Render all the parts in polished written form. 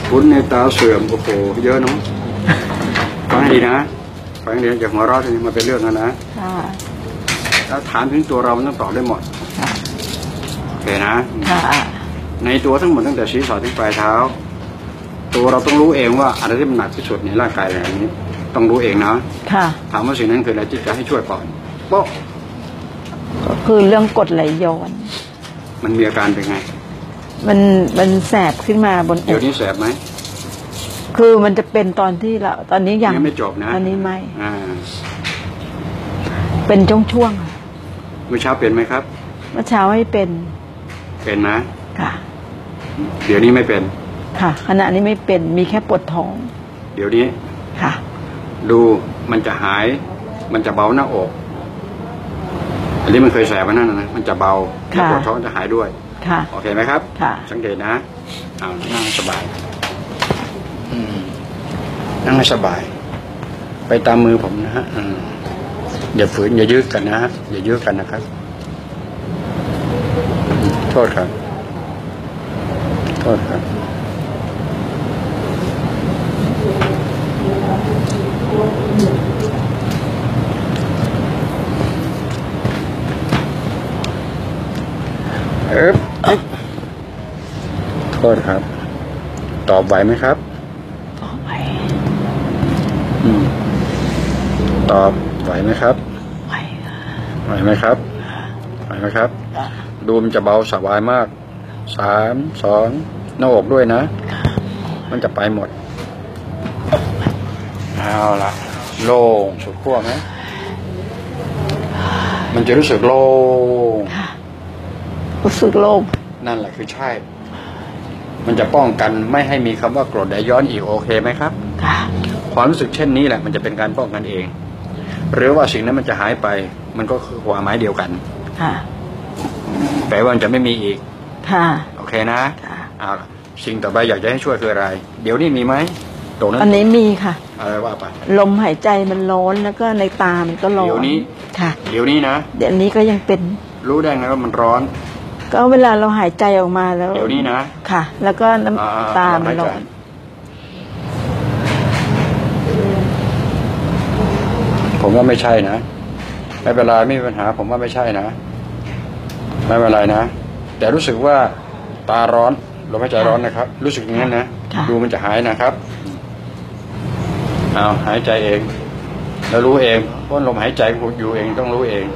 คุณในตาเสื่อมโอ้โหเยอะเนาะฟังให้ดีนะฟังให้ดีจากหัวเราะนี่มาเป็นเรื่องนะแล้วถามถึงตัวเรามันต้องตอบได้หมดโอเคนะในตัวทั้งหมดตั้งแต่ศีรษะถึงปลายเท้าตัวเราต้องรู้เองว่าอะไรที่มันหนักที่สุดในร่างกายแบบนี้ต้องรู้เองนะถามว่าสิ่งนั้นคืออะไรที่จะให้ช่วยก่อนโป๊ะก็คือเรื่องกรดไหลย้อนมันมีอาการเป็นไงมันแสบขึ้นมาบนอกเดี๋ยวนี้แสบไหมคือมันจะเป็นตอนที่เราตอนนี้ยังไม่จบนะอันนี้ไม่เป็นช่วงๆเมื่อเช้าเป็นไหมครับเมื่อเช้าไม่เป็นนะค่ะเดี๋ยวนี้ไม่เป็นค่ะขณะนี้ไม่เป็นมีแค่ปวดท้องเดี๋ยวนี้ค่ะดูมันจะหายมันจะเบาหน้าอกอันนี้มันเคยแสบมานั่นนะมันจะเบาแล้วปวดท้องจะหายด้วยค่ะโอเคไหมครับค่ะสังเกตนะนั่งสบายนั่งให้สบายไปตามมือผมนะฮะอย่าฝืนอย่ายืดกันนะฮะอย่ายืดกันนะครับโทษครับโทษครับโทษครับตอบไหวไหมครับตอบไหวตอบไหวไหมครับไหวไหมครับไหวไหมครับดูมันจะเบาสบายมาก3 2หน้าอกด้วยนะมันจะไปหมดเอาละโล่งสุดขั้วไหมมันจะรู้สึกโล่งรู้สึกโล่งนั่นแหละคือใช่มันจะป้องกันไม่ให้มีคำว่ากรดไหลย้อนอีกโอเคไหมครับความรู้สึกเช่นนี้แหละมันจะเป็นการป้องกันเองหรือว่าสิ่งนั้นมันจะหายไปมันก็คือความหมายเดียวกันแปลว่ามันจะไม่มีอีกโอเคนะเอาสิ่งต่อไปอยากจะให้ช่วยคืออะไรเดี๋ยวนี้มีไหมตรงนั้นอันนี้มีค่ะอะไรว่าไปลมหายใจมันร้อนแล้วก็ในตามันก็ร้อนเดี๋ยวนี้ค่ะเดี๋ยวนี้นะเดี๋ยวนี้ก็ยังเป็นรู้ได้ไงว่ามันร้อนก็เวลาเราหายใจออกมาแล้วเดี๋ยวนี้นะค่ะแล้วก็น้ำตามันร้อนผมว่าไม่ใช่นะไม่เป็นไรไม่มีปัญหาผมว่าไม่ใช่นะไม่เป็นไรนะแต่รู้สึกว่าตาร้อนลมหายใจร้อนนะครับรู้สึกอย่างนั้นนะดูมันจะหายนะครับเอาหายใจเองแล้วรู้เองเพราะลมหายใจอยู่เองต้องรู้เอง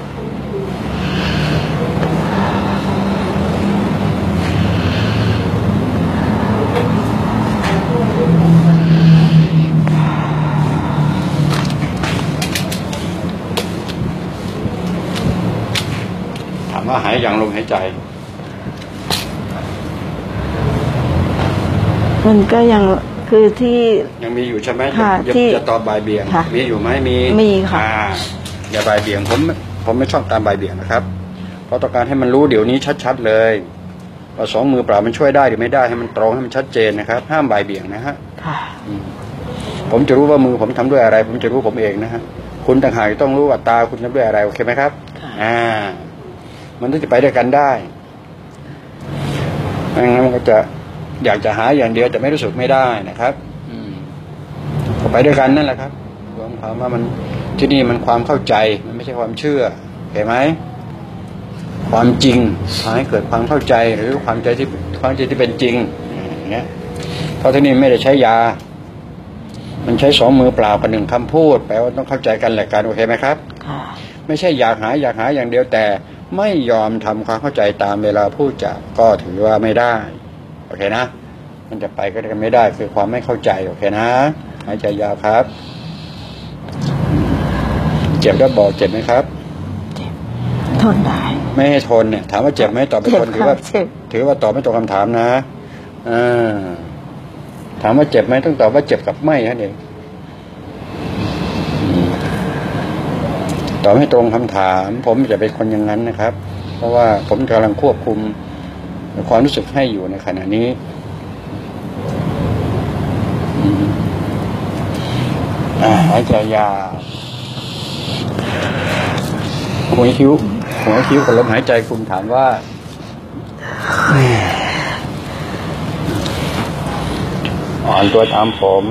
ถามว่าหายอย่างลมหายใจมันก็ยังคือที่ยังมีอยู่ใช่ไหมจะตอบบ่ายเบี่ยงมีอยู่ไหมมีค่ะอย่าบ่ายเบี่ยงผมไม่ชอบตามบ่ายเบี่ยงนะครับเพราะต้องการให้มันรู้เดี๋ยวนี้ชัดๆเลยว่าสองมือเปล่ามันช่วยได้หรือไม่ได้ให้มันตรงให้มันชัดเจนนะครับห้ามบ่ายเบี่ยงนะฮะผมจะรู้ว่ามือผมทำด้วยอะไรผมจะรู้ผมเองนะฮะคุณต่างหากต้องรู้ว่าตาคุณทำด้วยอะไรโอเคไหมครับมันต้องจะไปด้วยกันได้ไม่งั้นมันก็จะอยากจะหาอย่างเดียวแต่ไม่รู้สึกไม่ได้นะครับก็ไปด้วยกันนั่นแหละครับรวมความว่ามันที่นี่มันความเข้าใจมันไม่ใช่ความเชื่อเห็นไหมความจริงทำให้เกิดความเข้าใจหรือความใจที่เป็นจริงอย่างเงี้ยเพราะที่นี่ไม่ได้ใช้ยามันใช้สองมือเปล่ากับหนึ่งคำพูดแปลว่าต้องเข้าใจกันแหละกันโอเคไหมครับไม่ใช่อยากหาอย่างเดียวแต่ไม่ยอมทำความเข้าใจตามเวลาพูดก็ถือว่าไม่ได้โอเคนะมันจะไปก็ไม่ได้คือความไม่เข้าใจโอเคนะหายใจยาวครับเจ็บแล้วบอกเจ็บไหมครับทนได้ไม่ให้ทนเนี่ยถามว่าเจ็บไหมตอบเป็นคนถือว่าตอบไม่ตรงคำถามนะถามว่าเจ็บไหมต้องตอบว่าเจ็บกับไม่นั่นเองตอบให้ตรงคำถามผมจะเป็นคนอย่างนั้นนะครับเพราะว่าผมกำลังควบคุมความรู้สึกให้อยู่ในขณะนี้หายใจยาวหัวคิ้วกับลมหายใจคุณถามว่าอ่อนตัวตามผม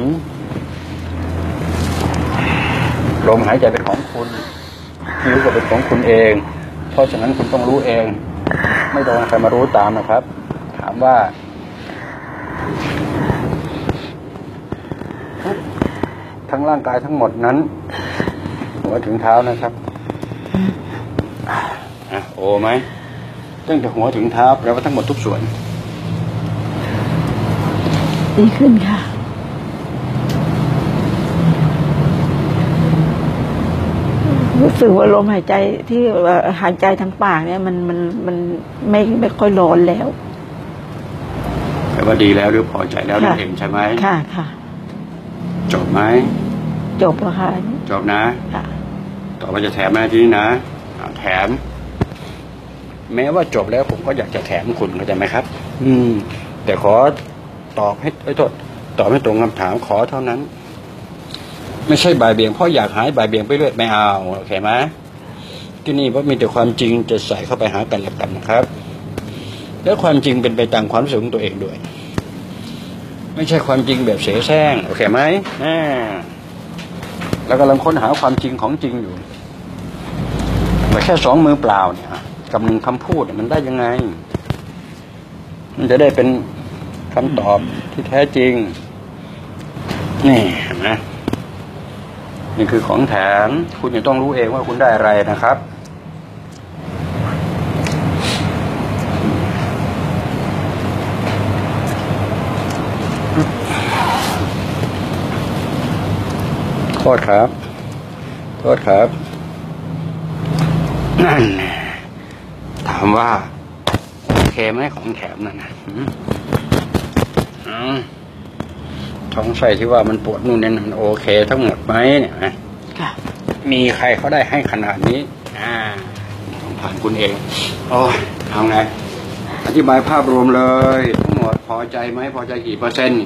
ลมหายใจเป็นของคุณชีวิตก็เป็นของคุณเองเพราะฉะนั้นคุณต้องรู้เองไม่ต้องใครมารู้ตามนะครับถามว่าทั้งร่างกายทั้งหมดนั้นหัวถึงเท้านะครับโอไหมตั้งแต่หัวถึงเท้าแปลว่าทั้งหมดทุกส่วนดีขึ้นค่ะรู้สึกว่าลมหายใจที่หายใจทางปากเนี่ยมันไม่ค่อยร้อนแล้วแปลว่าดีแล้วหรือพอใจแล้วนั่นเองใช่ไหมค่ะค่ะจบไหมจบแล้วค่ะจบนะค่ะต่อไปจะแถมนะที่นี่นะแถมแม้ว่าจบแล้วผมก็อยากจะแถมคุณเข้าใจไหมครับแต่ขอตอบให้โทษตอบให้ตรงคำถามขอเท่านั้นไม่ใช่บ่ายเบี่ยงเพราะอยากหายบ่ายเบี่ยงไปเรื่อยไม่เอาโอเคไหมที่นี่เพราะมีแต่ความจริงจะใส่เข้าไปหากันและกันนะครับแล้วความจริงเป็นไปตามความรู้สึกของตัวเองด้วยไม่ใช่ความจริงแบบเสแสร้งโอเคไหมแล้วกำลังค้นหาความจริงของจริงอยู่แต่แค่2 มือเปล่าเนี่ยกับ1 คำพูดมันได้ยังไงมันจะได้เป็นคำตอบที่แท้จริงนี่เห็นไหมนี่คือของแถมคุณจะต้องรู้เองว่าคุณได้อะไรนะครับโทษครับโทษครับนั่นถามว่าโอเคไหมของแถมนั่นนะท้องไส้ที่ว่ามันปวดนู่นนี่มันโอเคทั้งหมดไหมเนี่ยนะมีใครเขาได้ให้ขนาดนี้ต้องผ่านคุณเองโอ้เอาไงอธิบายภาพรวมเลยทั้งหมดพอใจไหมพอใจกี่เปอร์เซ็นต์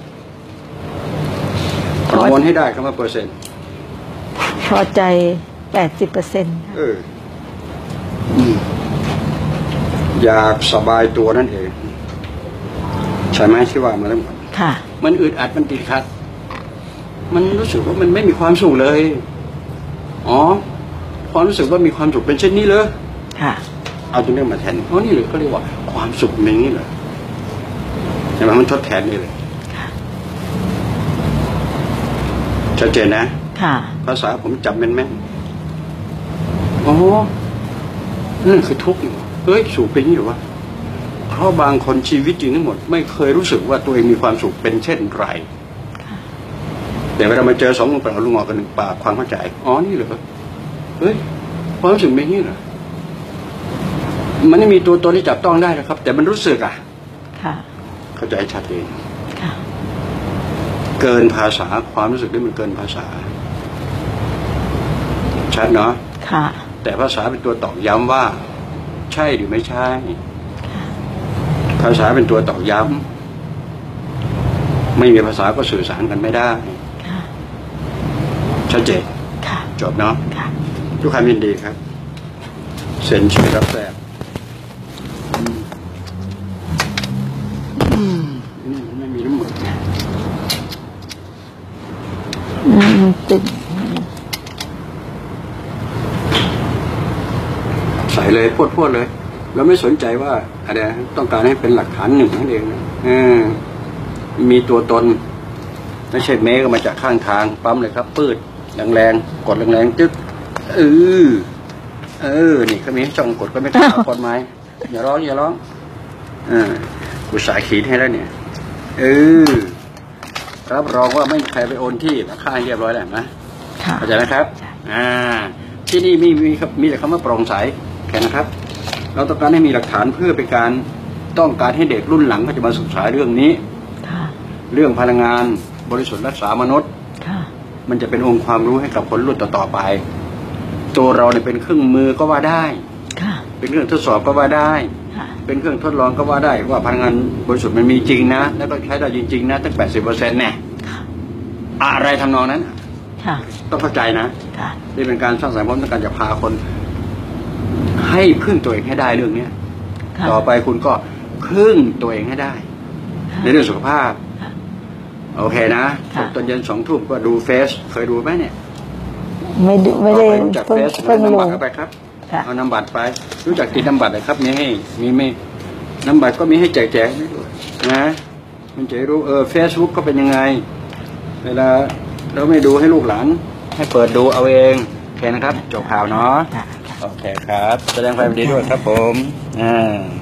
ประมวลให้ได้คำว่าเปอร์เซ็นต์พอใจ 80% อยากสบายตัวนั่นเองใช่ไหมที่ว่ามาแล้วค่ะมันอึดอัดมันติดขัดมันรู้สึกว่ามันไม่มีความสุขเลยความรู้สึกว่ามีความสุขเป็นเช่นนี้เลยค่ะเอาตรงนี้มาแทนนี่เลยก็เรียกว่าความสุขเป็นนี้เลยใช่ไหมมันทดแทนนี่เลยชัดเจนนะค่ะภาษาผมจำแม่นนั่นคือทุกข์อยู่เฮ้ยสุขเป็นนี้หรือวะเพราะบางคนชีวิตจริงทั้งหมดไม่เคยรู้สึกว่าตัวเองมีความสุขเป็นเช่นไรแต่เวลามาเจอ2 มือเปล่าลุงงอกัน1 ปากความเข้าใจนี่เหรอเฮ้ยความรู้สึกเป็นนี้เหรอมันไม่มีตัวตนที่จับต้องได้นะครับแต่มันรู้สึกเข้าใจชัดเองเกินภาษาความรู้สึกนี่มันเกินภาษาชัดเนาะแต่ภาษาเป็นตัวตอกย้ำว่าใช่หรือไม่ใช่ภาษาเป็นตัวตอกย้ำไม่มีภาษาก็สื่อสารกันไม่ได้ชัดเจนจบเนาะทุกความยินดีครับเซ็นชื่อรับแทนไม่มีน้ำมือติดใส่เลยพูดเลยเราไม่สนใจว่าอะไรต้องการให้เป็นหลักฐาน1นั่นเองมีตัวตนไม่ใช่เมก็มาจากข้างทางปั๊มเลยครับปืดแรงๆกดแรงๆจึ๊กนี่เขามีช่องกดก็ไม่ต้องกดไม้อย่าร้องกูสายขีดให้แล้วเนี่ยรับรองว่าไม่มีใครไปโอนที่ราคาเรียบร้อยแล้วนะเข้าใจไหมครับที่นี่มีแต่คำว่าโปร่งใสแค่นะครับเราต้องการให้มีหลักฐานเพื่อเป็นการต้องการให้เด็กรุ่นหลังเขาจะมาศึกษาเรื่องนี้เรื่องพลังงานบริสุทธิ์รักษามนุษย์มันจะเป็นองค์ความรู้ให้กับคนรุ่นต่อๆไปตัวเราเนี่ยเป็นเครื่องมือก็ว่าได้เป็นเครื่องทดสอบก็ว่าได้เป็นเครื่องทดลองก็ว่าได้ว่าพลังงานบริสุทธิ์มันมีจริงนะแล้วก็ใช้ได้จริงๆนะตั้ง 80% แน่อะไรทำนองนั้นต้องเข้าใจนะนี่เป็นการสร้างสรรค์ผมต้องการจะพาคนให้พึ่งตัวเองให้ได้เรื่องนี้ต่อไปคุณก็พึ่งตัวเองให้ได้ในเรื่องสุขภาพโอเคนะค่ะตอนเย็น2 ทุ่มก็ดูเฟซเคยดูไหมเนี่ยไม่ดูไม่ได้รู้จักเพิ่งเฟซเพิ่งนำรู้บัตรเอาไปครับค่ะเอานำบัตรไป รู้จักติดนำบัตรเลยครับมีให้มีไม่นำบัตรก็มีให้แจกให้ด้วยนะมันจะได้รู้เฟซบุ๊กก็เป็นยังไง เวลาเราไม่ดูให้ลูกหลานให้เปิดดูเอาเองโอเคนะครับจบข่าวเนาะค่ะโอเคครับแสดงความยินดีด้วยครับผม